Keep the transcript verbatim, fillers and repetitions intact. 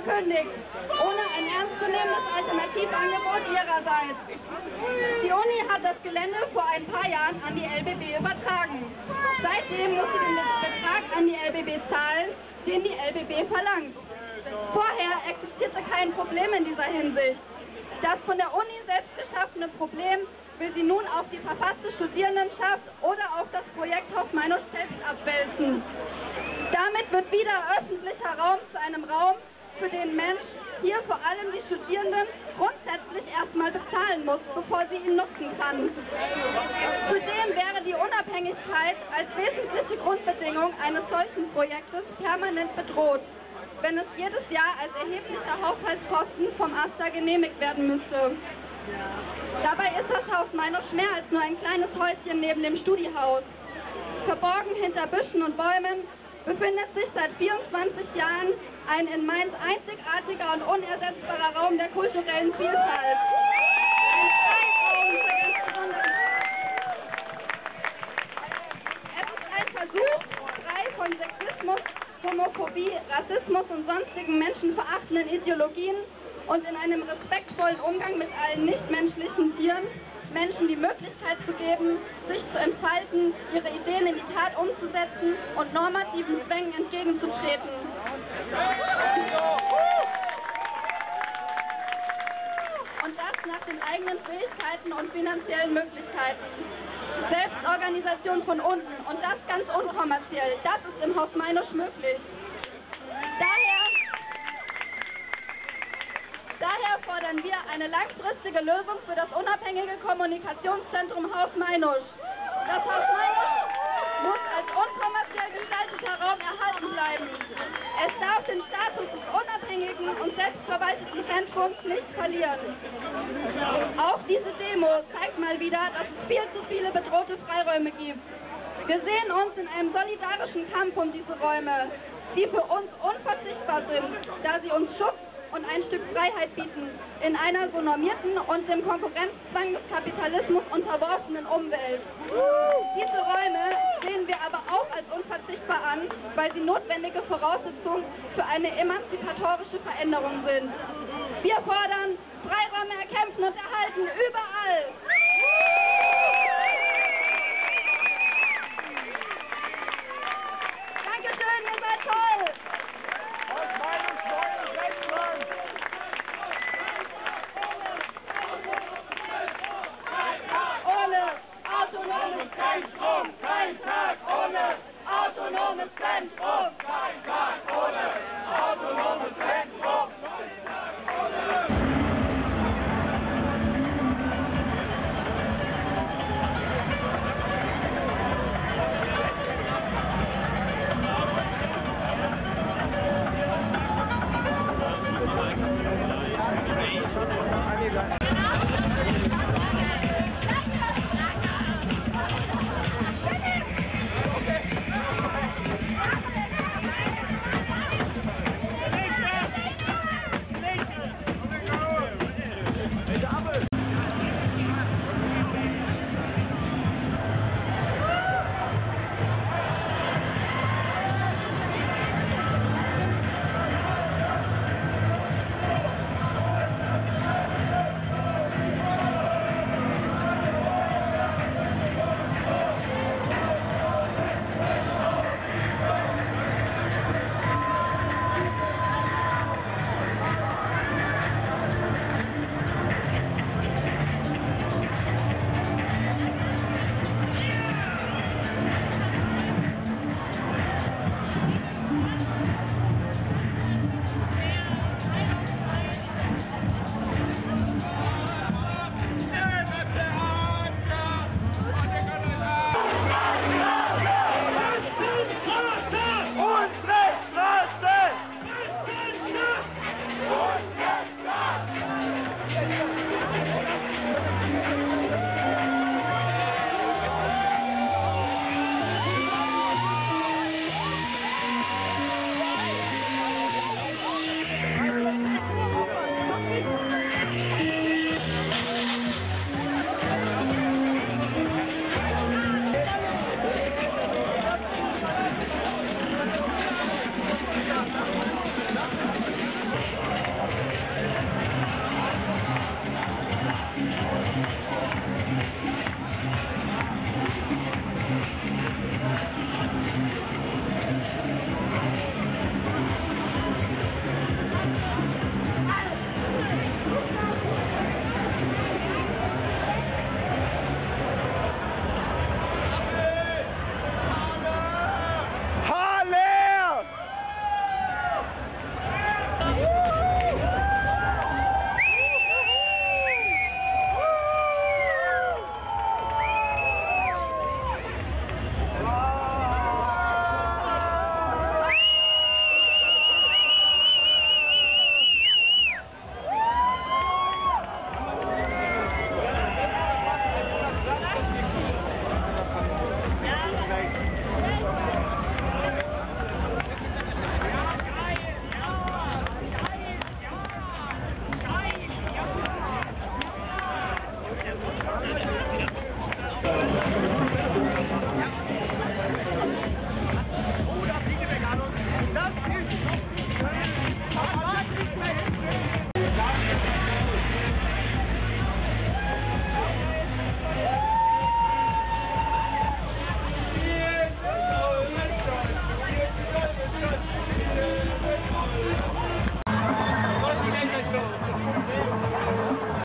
gekündigt, ohne ein ernstzunehmendes Alternativangebot ihrerseits. Die Uni hat das Gelände vor ein paar Jahren an die L B B übertragen. Seitdem muss sie den Betrag an die L B B zahlen, den die L B B verlangt. Vorher existierte kein Problem in dieser Hinsicht. Das von der Uni selbst geschaffene Problem will sie nun auf die verfasste Studierendenschaft oder auf das Projekt Hoffmeinusch selbst abwälzen. Damit wird wieder öffentlicher Raum zu einem Raum, für den Mensch, hier vor allem die Studierenden, grundsätzlich erstmal bezahlen muss, bevor sie ihn nutzen kann. Zudem wäre die Unabhängigkeit als wesentliche Grundbedingung eines solchen Projektes permanent bedroht, wenn es jedes Jahr als erheblicher Haushaltsposten vom AStA genehmigt werden müsste. Dabei ist das Haus Meinusch mehr als nur ein kleines Häuschen neben dem Studiehaus. Verborgen hinter Büschen und Bäumen befindet sich seit vierundzwanzig Jahren ein in Mainz einzigartiger und unersetzbarer Raum der kulturellen Vielfalt. Ein Freiraum für ganz besondere. Es ist ein Versuch, frei von Sexismus, Homophobie, Rassismus und sonstigen menschenverachtenden Ideologien und in einem respektvollen Umgang mit allen nichtmenschlichen Tieren Menschen die Möglichkeit zu geben, sich zu entfalten, ihre Ideen in die Tat umzusetzen und normativen Zwängen entgegenzutreten. Und das nach den eigenen Fähigkeiten und finanziellen Möglichkeiten. Selbstorganisation von unten und das ganz unkommerziell, das ist im Haus Meinusch möglich. Daher Daher fordern wir eine langfristige Lösung für das unabhängige Kommunikationszentrum Haus Meinusch. Das Haus Meinusch muss als unkommerziell gestalteter Raum erhalten bleiben. Es darf den Status des unabhängigen und selbstverwalteten Zentrums nicht verlieren. Auch diese Demo zeigt mal wieder, dass es viel zu viele bedrohte Freiräume gibt. Wir sehen uns in einem solidarischen Kampf um diese Räume, die für uns unverzichtbar sind, da sie uns Schutz und ein Stück Freiheit bieten in einer so normierten und dem Konkurrenzzwang des Kapitalismus unterworfenen Umwelt. Diese Räume sehen wir aber auch als unverzichtbar an, weil sie notwendige Voraussetzung für eine emanzipatorische Veränderung sind. Wir fordern Freiräume erkämpfen und erhalten überall! Dankeschön, ihr seid toll! Autonomes Zentrum, kein Tag ohne autonomes Zentrum.